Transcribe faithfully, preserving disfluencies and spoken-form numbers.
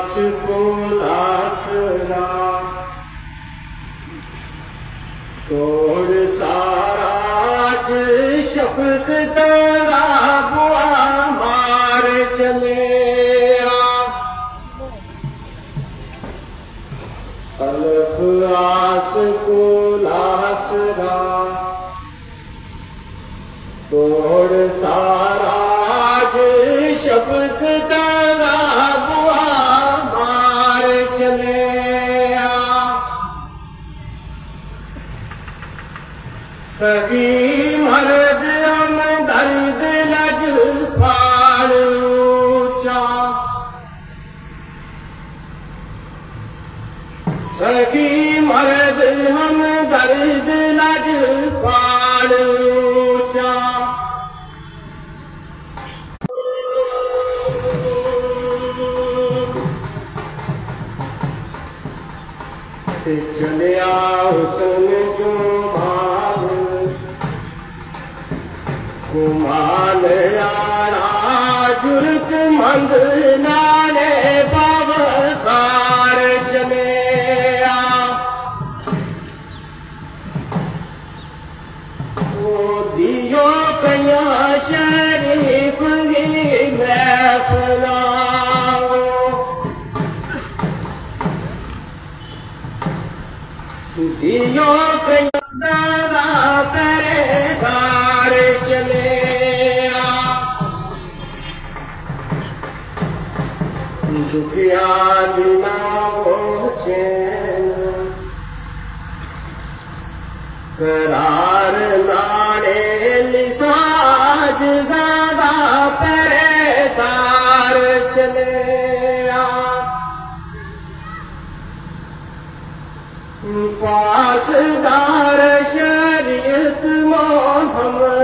को लासरा तोड़ साराज शफक तेरा बुआ मार चले अलफ आस को लासरा तोड़ साराज शफक तेरा बुआ मार चले सही मर्द हम दर्द लज फाड़ ऊंचा सही मर्द हम दर्द लज फाड़ ऊंचा चलिया हुसन जो भाग कुमाल आना जुर्क मंद नाले बाबकार चले ओ दियो कया शरीफ ही महफिला दियो कया परेदार चले दुखिया दिना वो चैन करार लाड़े लिसाज ज्यादा परेदार चले पासदार शरीयत मोहम्मद